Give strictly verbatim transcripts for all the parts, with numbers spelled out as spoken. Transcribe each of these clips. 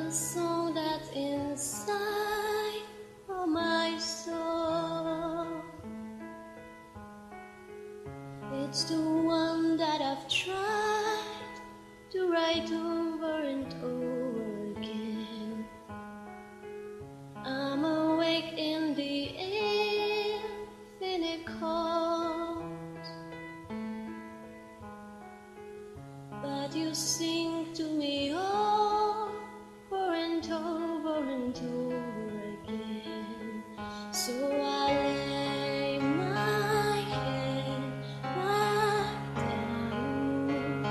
the song that's inside of my soul. It's the one that I've tried to write over and over again. I'm awake in the infinite cold, but you sing to me over and over and over again. So I lay my head back down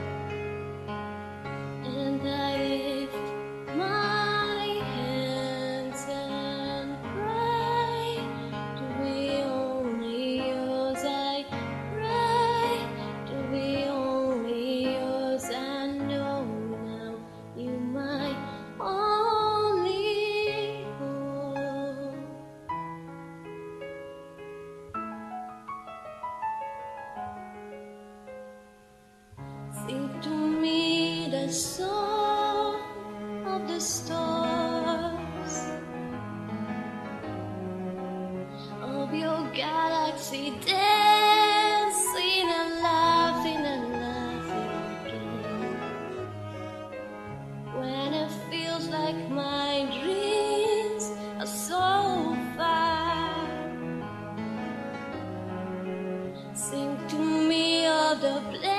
and I lift my hands and pray to be only yours. I pray to be only yours. I know now you might only hold. Sing to me the song of the stars, of your galaxy dancing and laughing and laughing again. When it feels like my dreams are so far, sing to me of the place